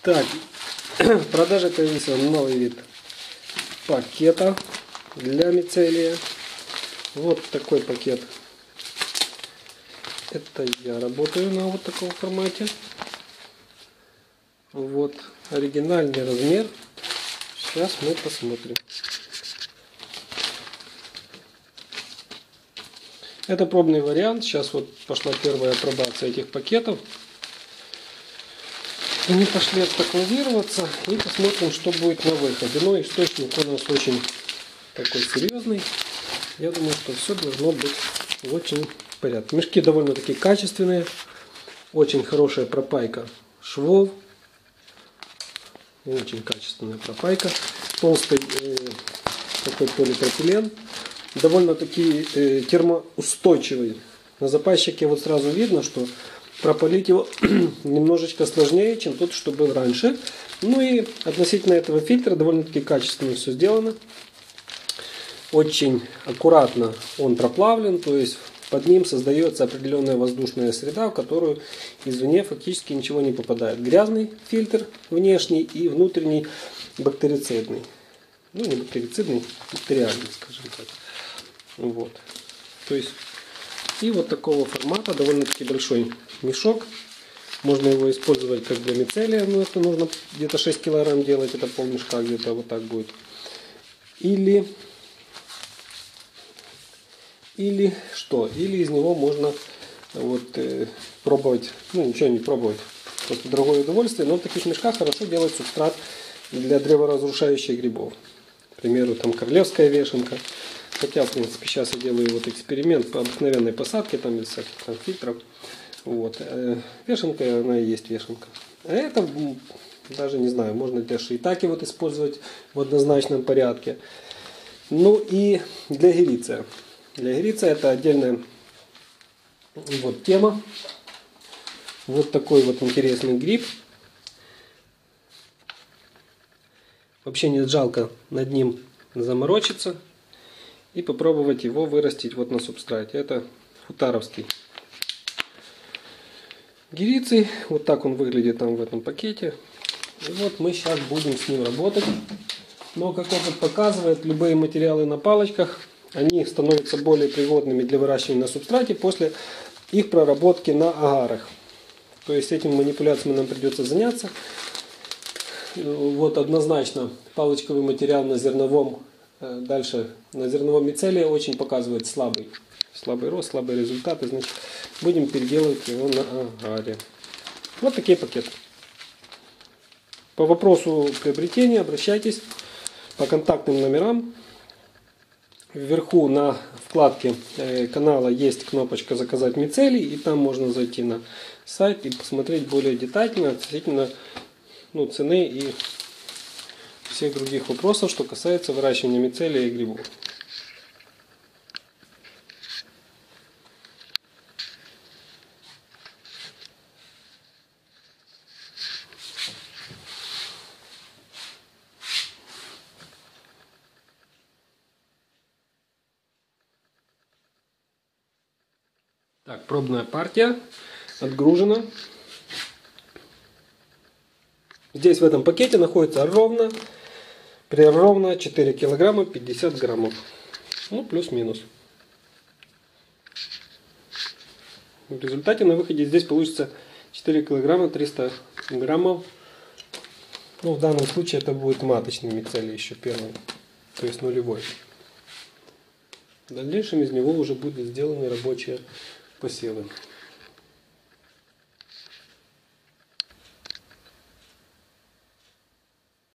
Так, в продаже появился новый вид пакета для мицелия. Вот такой пакет. Это я работаю на вот таком формате. Вот оригинальный размер. Сейчас мы посмотрим. Это пробный вариант. Сейчас вот пошла первая апробация этих пакетов. Они пошли отпаковываться и посмотрим, что будет на выходе. Но источник у нас очень такой серьезный. Я думаю, что все должно быть очень в порядке. Мешки довольно-таки качественные. Очень хорошая пропайка швов. Очень качественная пропайка. Толстый такой полипропилен. Довольно-таки термоустойчивый. На запасчике вот сразу видно, что пропалить его немножечко сложнее, чем тот, что был раньше. Ну и относительно этого фильтра довольно-таки качественно все сделано. Очень аккуратно он проплавлен, то есть под ним создается определенная воздушная среда, в которую извне фактически ничего не попадает. Грязный фильтр внешний и внутренний бактерицидный. Ну не бактерицидный, бактериальный, скажем так. Вот. То есть и вот такого формата, довольно-таки большой мешок. Можно его использовать как для мицелия, но это нужно где-то 6 килограмм делать, это полмешка где-то вот так будет. Или что? Или из него можно вот пробовать, ну ничего не пробовать, просто другое удовольствие, но в таких мешках хорошо делать субстрат для древоразрушающих грибов. К примеру, там королевская вешенка. Хотя, в принципе, сейчас я делаю вот эксперимент по обыкновенной посадке, там без всяких там фильтров. Вот. Вешенка, она и есть вешенка. А это, даже не знаю, можно для шиитаки вот использовать в однозначном порядке. Ну и для гериция. Для гериция это отдельная вот тема. Вот такой вот интересный гриб. Вообще не жалко над ним заморочиться и попробовать его вырастить вот на субстрате. Это футаровский гериций. Вот так он выглядит там в этом пакете. И вот мы сейчас будем с ним работать. Но как опыт показывает, любые материалы на палочках, они становятся более пригодными для выращивания на субстрате после их проработки на агарах. То есть этим манипуляциям нам придется заняться. Вот однозначно палочковый материал на зерновом, дальше на зерновом мицелии очень показывает слабый рост, слабые результаты. Значит, будем переделывать его на агаре. Вот такие пакеты. По вопросу приобретения обращайтесь по контактным номерам. Вверху на вкладке канала есть кнопочка «Заказать мицелий», и там можно зайти на сайт и посмотреть более детально относительно цены и всех других вопросов, что касается выращивания мицелия и грибов. Так, пробная партия отгружена. Здесь в этом пакете находится ровно 4 килограмма 50 граммов. Ну, плюс-минус. В результате на выходе здесь получится 4 килограмма 300 граммов. Ну, в данном случае это будет маточный мицелий еще первый. То есть нулевой. В дальнейшем из него уже будут сделаны рабочие посевы.